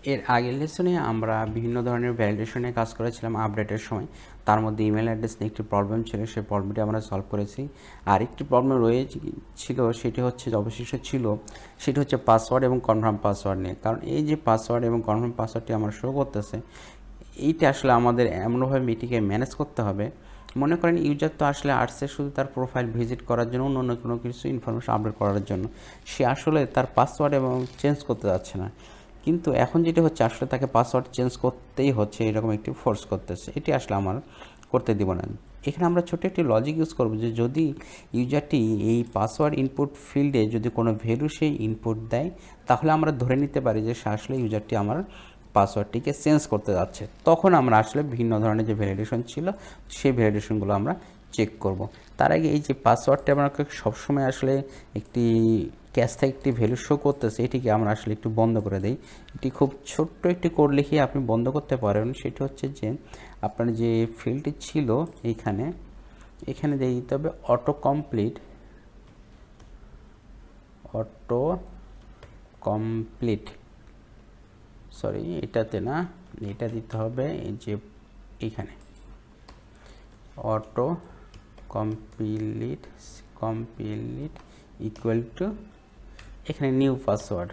এর আগের লেসনে আমরা বিভিন্ন ধরনের ভ্যালিডেশনে কাজ করেছিলাম আপডেটের সময়। তার মধ্যে ইমেল অ্যাড্রেস নিয়ে একটি প্রবলেম ছিল, সেই প্রবলেমটি আমরা সলভ করেছি। আর একটি প্রবলেম ছিল, সেটি হচ্ছে অবশিষ্ট ছিল, সেটি হচ্ছে পাসওয়ার্ড এবং কনফার্ম পাসওয়ার্ড নিয়ে। কারণ এই যে পাসওয়ার্ড এবং কনফার্ম পাসওয়ার্ডটি আমরা শো করতেছে, এইটা আসলে আমাদের এমনভাবে এটিকে ম্যানেজ করতে হবে। মনে করেন ইউজার তো আসলে আসছে শুধু তার প্রোফাইল ভিজিট করার জন্য, অন্য কোনো কিছু ইনফরমেশন আপডেট করার জন্য। সে আসলে তার পাসওয়ার্ড এবং চেঞ্জ করতে যাচ্ছে না, কিন্তু এখন যেটা হচ্ছে আসলে তাকে পাসওয়ার্ড চেঞ্জ করতেই হচ্ছে, এরকম একটি ফোর্স করতেছে। এটি আসলে আমার করতে দিব না। এখানে আমরা ছোটো একটি লজিক ইউজ করব যে যদি ইউজারটি এই পাসওয়ার্ড ইনপুট ফিল্ডে যদি কোনো ভ্যালু সেই ইনপুট দেয়, তাহলে আমরা ধরে নিতে পারি যে সে আসলে ইউজারটি আমার পাসওয়ার্ডটিকে চেঞ্জ করতে যাচ্ছে। তখন আমরা আসলে বিভিন্ন ধরনের যে ভ্যালিডেশন ছিল সেই ভ্যালিডেশনগুলো আমরা চেক করব। তার আগে এই যে পাসওয়ার্ডটা আমাকে সবসময় আসলে একটি ক্যাশ থেকে একটি ভ্যালু শো করতেছে, এটিকে আমরা আসলে একটু বন্ধ করে দেই। এটি খুব ছোট্ট একটি কোড লিখে আপনি বন্ধ করতে পারেন। সেটি হচ্ছে যে আপনার যে ফিল্ডটি ছিল এখানে দিয়ে দিতে হবে অটো কমপ্লিট, সরি এটাতে না, এটা দিতে হবে এই যে এইখানে অটো কমপ্লিট ইকুয়াল টু এখানে নিউ পাসওয়ার্ড।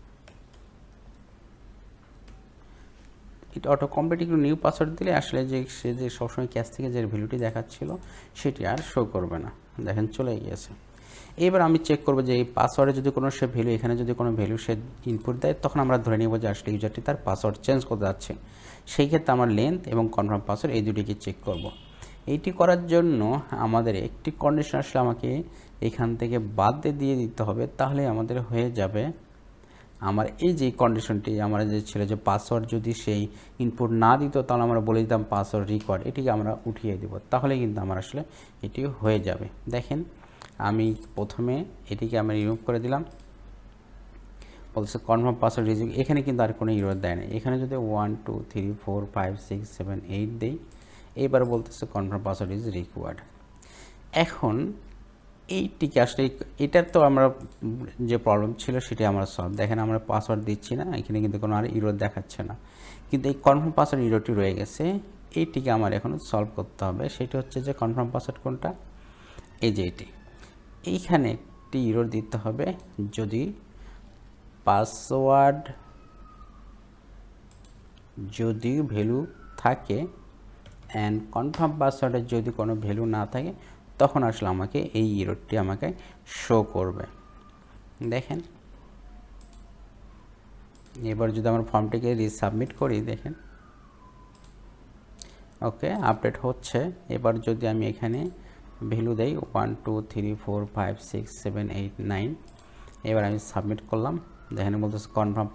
এটা অটো কমপ্লিট একটু নিউ পাসওয়ার্ড দিলে আসলে যে সে যে সবসময় ক্যাশ থেকে যে ভ্যালুটি দেখাচ্ছিল সেটি আর শো করবে না। দেখেন চলে গিয়েছে। এবার আমি চেক করবো যে এই পাসওয়ার্ডে যদি কোনো সে ভ্যালু, এখানে যদি কোনো ভ্যালু সে ইনপুট দেয়, তখন আমরা ধরে নিব যে আসলে ইউজারটি তার পাসওয়ার্ড চেঞ্জ করতে যাচ্ছে। সেই ক্ষেত্রে আমার লেন্থ এবং কনফার্ম পাসওয়ার্ড এই দুটিকে চেক করব। এইটি করার জন্য আমাদের একটি কন্ডিশন আসলে আমাকে এখান থেকে বাদ দিয়ে দিতে হবে, তাহলে আমাদের হয়ে যাবে আমার এই যে কন্ডিশনটি আমার যে ছিল যে পাসওয়ার্ড যদি সেই ইনপুট না দিত, তাহলে আমরা বলে দিতাম পাসওয়ার্ড রিকোয়ার্ড, এটিকে আমরা উঠিয়ে দেব, তাহলে কিন্তু আমার আসলে এটি হয়ে যাবে। দেখেন আমি প্রথমে এটিকে আমরা রিমুভ করে দিলাম, বলছে কনফার্ম পাসওয়ার্ড রিজিক। এখানে কিন্তু আর কোনো ইরর দেয় না। এখানে যদি 1 2 3 4 5 6 7 8 দেই, এইবার বলতেছে কনফার্ম পাসওয়ার্ড ইজ রিকোয়ার্ড। এখন এইটিকে আসলে এটার তো আমরা যে প্রবলেম ছিল সেটি আমরা সলভ। দেখেন আমরা পাসওয়ার্ড দিচ্ছি না, এখানে কিন্তু কোনো আর ইরর দেখাচ্ছে না, কিন্তু এই কনফার্ম পাসওয়ার্ড ইররটি রয়ে গেছে। এইটিকে আমার এখন সলভ করতে হবে। সেটি হচ্ছে যে কনফার্ম পাসওয়ার্ড কোনটা, এই যে এটি, এইখানে একটি ইরর দিতে হবে যদি পাসওয়ার্ড যদি ভ্যালু থাকে অ্যান্ড কনফার্ম পাসওয়ার্ডের যদি কোনো ভ্যালু না থাকে, তখন আসলে আমাকে এই ইররটি আমাকে শো করবে। দেখেন এবার যদি আমার ফর্মটিকে রিসাবমিট করি, দেখেন ওকে আপডেট হচ্ছে। এবার যদি আমি এখানে ভ্যালু দেই 1 2 3 4 5 6 7 8 9, এবার আমি সাবমিট করলাম। দেখেন বলতেছে confirm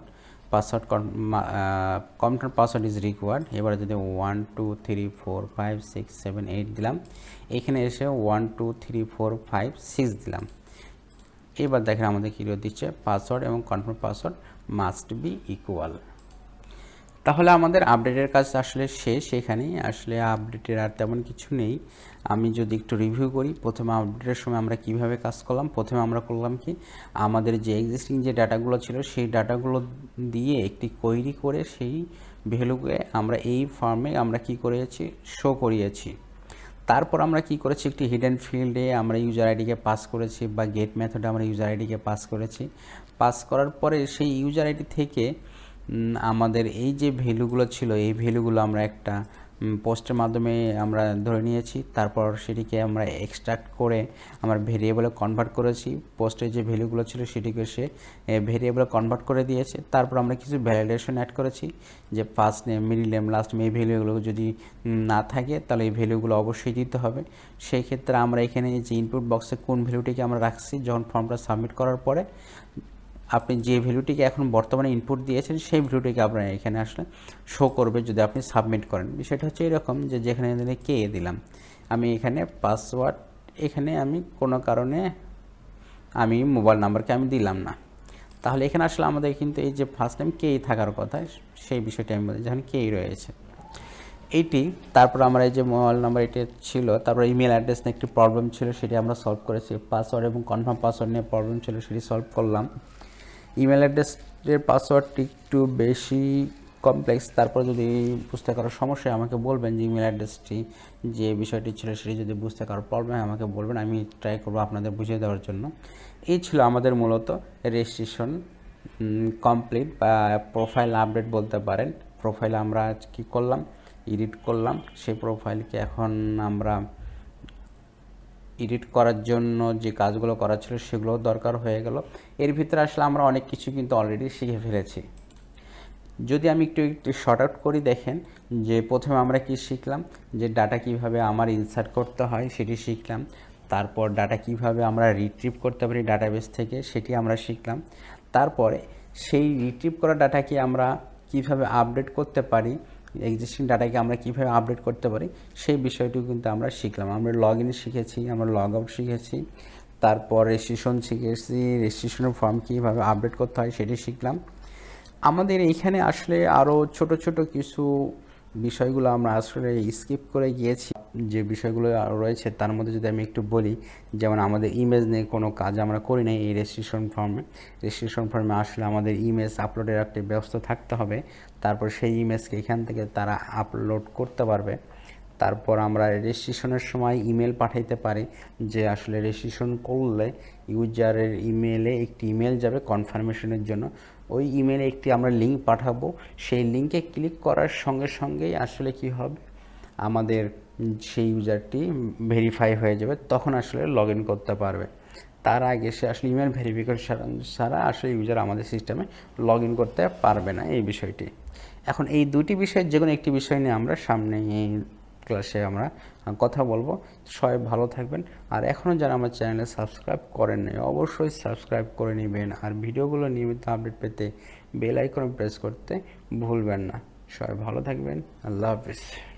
confirm password is required. এবার যদি 1 2 3 4 5 6 7 8 দিলাম, এখানে এসে 1 2 3 4 5 6 দিলাম। এবার দেখেন আমাদের কী দিচ্ছে, পাসওয়ার্ড এবং confirm password must be equal. তাহলে আমাদের আপডেটের কাজ আসলে শেষ। এখানেই আসলে আপডেটের আর তেমন কিছু নেই। আমি যদি একটু রিভিউ করি, প্রথমে আপডেটের সময় আমরা কিভাবে কাজ করলাম। প্রথমে আমরা করলাম কি, আমাদের যে এক্সিস্টিং যে ডাটাগুলো ছিল সেই ডাটাগুলো দিয়ে একটি কোয়েরি করে সেই ভ্যালুকে আমরা এই ফর্মে আমরা কি করেছি, শো করিয়েছি। তারপর আমরা কি করেছি, একটি হিডেন ফিল্ডে আমরা ইউজার আইডিকে পাস করেছি, বা গেট মেথডে আমরা ইউজার আইডিকে পাস করেছি। পাস করার পরে সেই ইউজার আইডি থেকে আমাদের এই যে ভ্যালুগুলো ছিল, এই ভ্যালুগুলো আমরা একটা পোস্টের মাধ্যমে আমরা ধরে নিয়েছি। তারপর সেটিকে আমরা এক্সট্রাক্ট করে আমরা ভেরিয়েবলে কনভার্ট করেছি। পোস্টের যে ভ্যালুগুলো ছিল সেটিকে সে ভেরিয়েবলে কনভার্ট করে দিয়েছে। তারপর আমরা কিছু ভ্যালিডেশন অ্যাড করেছি, যে first name, middle name, last name, এই ভ্যালুগুলো যদি না থাকে তাহলে এই ভ্যালুগুলো অবশ্যই দিতে হবে। সেই ক্ষেত্রে আমরা এখানে যে ইনপুট বক্সে কোন ভ্যালুটিকে আমরা রাখছি, যখন ফর্মটা সাবমিট করার পরে আপনি যে ভ্যালুটিকে এখন বর্তমানে ইনপুট দিয়েছেন সেই ভ্যালুটিকে আপনার এখানে আসলে শো করবে যদি আপনি সাবমিট করেন। বিষয়টা হচ্ছে এরকম যে যেখানে কে দিলাম, আমি এখানে পাসওয়ার্ড, এখানে আমি কোনো কারণে আমি মোবাইল নাম্বারকে আমি দিলাম না, তাহলে এখানে আসলে আমাদের কিন্তু এই যে ফার্স্ট টাইম কেই থাকার কথা সেই বিষয়টি আমি বলি, যেখানে কেই রয়েছে এইটি। তারপর আমরা এই যে মোবাইল নাম্বার এটি ছিল, তারপর ইমেল অ্যাড্রেস নিয়ে একটি প্রবলেম ছিল, সেটি আমরা সলভ করেছি। পাসওয়ার্ড এবং কনফার্ম পাসওয়ার্ড নিয়ে প্রবলেম ছিল, সেটি সলভ করলাম। ইমেল অ্যাড্রেসের পাসওয়ার্ডটি একটু বেশি কমপ্লেক্স, তারপর যদি বুঝতে কারো সমস্যা আমাকে বলবেন যে ইমেল অ্যাড্রেসটি যে বিষয়টি ছিল সেটি যদি বুঝতে কারো প্রবলেম হয় আমাকে বলবেন, আমি ট্রাই করবো আপনাদের বুঝিয়ে দেওয়ার জন্য। এই ছিল আমাদের মূলত রেজিস্ট্রেশন কমপ্লিট বা প্রোফাইল আপডেট বলতে পারেন। প্রোফাইল আমরা কি করলাম, এডিট করলাম, সেই প্রোফাইলকে এখন আমরা এডিট করার জন্য যে কাজগুলো করা ছিল সেগুলো দরকার হয়ে গেল। এর ভিতরে আসলে আমরা অনেক কিছু কিন্তু অলরেডি শিখে ফেলেছি। যদি আমি একটু শর্ট আউট করি, দেখেন যে প্রথমে আমরা কি শিখলাম, যে ডাটা কিভাবে আমার ইনসার্ট করতে হয় সেটি শিখলাম। তারপর ডাটা কিভাবে আমরা রিট্রিভ করতে পারি ডাটাবেস থেকে সেটি আমরা শিখলাম। তারপরে সেই রিট্রিভ করা ডাটাকে আমরা কিভাবে আপডেট করতে পারি, এক্সিস্টিং ডাটাকে আমরা কিভাবে আপডেট করতে পারি সেই বিষয়টিও কিন্তু আমরা শিখলাম। আমরা লগ ইন শিখেছি, আমরা লগ আউট শিখেছি, তারপর রেজিস্ট্রেশন শিখেছি, রেজিস্ট্রেশনের ফর্ম কীভাবে আপডেট করতে হয় সেটি শিখলাম। আমাদের এইখানে আসলে আরও ছোট ছোট কিছু বিষয়গুলো আমরা আসলে স্কিপ করে গিয়েছি। যে বিষয়গুলো রয়েছে তার মধ্যে যদি আমি একটু বলি, যেমন আমাদের ইমেজ নিয়ে কোনো কাজ আমরা করি নাই এই রেজিস্ট্রেশন ফর্মে আসলে আমাদের ইমেজ আপলোডের একটা ব্যবস্থা থাকতে হবে। তারপর সেই ইমেজকে এখান থেকে তারা আপলোড করতে পারবে। তারপর আমরা রেজিস্ট্রেশনের সময় ইমেল পাঠাইতে পারি, যে আসলে রেজিস্ট্রেশন করলে ইউজারের ইমেলে একটি ইমেল যাবে কনফার্মেশনের জন্য। ওই ইমেলে একটি আমরা লিঙ্ক পাঠাবো, সেই লিঙ্কে ক্লিক করার সঙ্গে সঙ্গেই আসলে কি হবে, আমাদের সেই ইউজারটি ভেরিফাই হয়ে যাবে, তখন আসলে লগ ইন করতে পারবে। তার আগে সে আসলে ইমেল ভেরিফিকেশন ছাড়া আসলে ইউজার আমাদের সিস্টেমে লগ ইন করতে পারবে না এই বিষয়টি। এখন এই দুটি বিষয়ের যে কোনো একটি বিষয় নিয়ে আমরা সামনে ক্লাসে আমরা কথা বলবো। সবাই ভালো থাকবেন। আর এখনও যারা আমার চ্যানেলে সাবস্ক্রাইব করেন নাই অবশ্যই সাবস্ক্রাইব করে নেবেন, আর ভিডিওগুলো নিয়মিত আপডেট পেতে বেল আইকনে প্রেস করতে ভুলবেন না। সবাই ভালো থাকবেন। আল্লাহ হাফিজ।